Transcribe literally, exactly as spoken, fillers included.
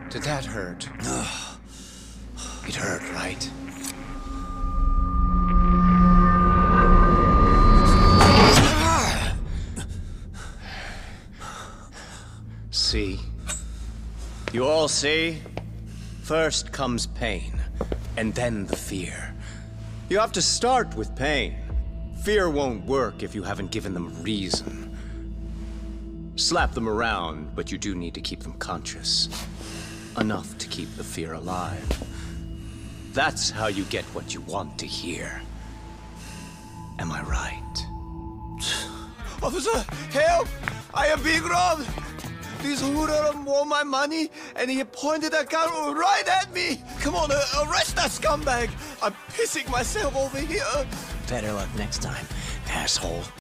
Did that hurt? It hurt, right? See? You all see? First comes pain, and then the fear. You have to start with pain. Fear won't work if you haven't given them reason. Slap them around, but you do need to keep them conscious. Enough to keep the fear alive. That's how you get what you want to hear. Am I right? Officer, help! I am being robbed! This hoodlum won my money, and he pointed a gun right at me! Come on, uh, arrest that scumbag! I'm pissing myself over here! Better luck next time, asshole.